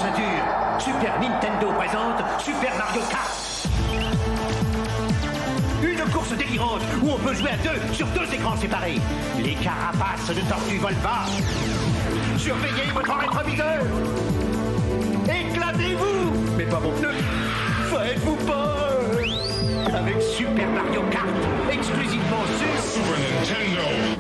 ceinture. Super Nintendo présente Super Mario Kart. Une course délirante où on peut jouer à deux sur deux écrans séparés. Les carapaces de tortues volent bas. Surveillez votre rétroviseur. Éclatez-vous. Mais pas mon pneu. Faites-vous peur. Avec Super Mario Kart, exclusivement sur Super Nintendo.